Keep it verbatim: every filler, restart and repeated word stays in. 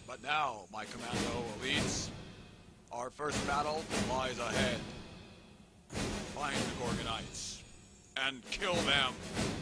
But now, my commando elites, our first battle lies ahead. Find the Gorgonites and kill them.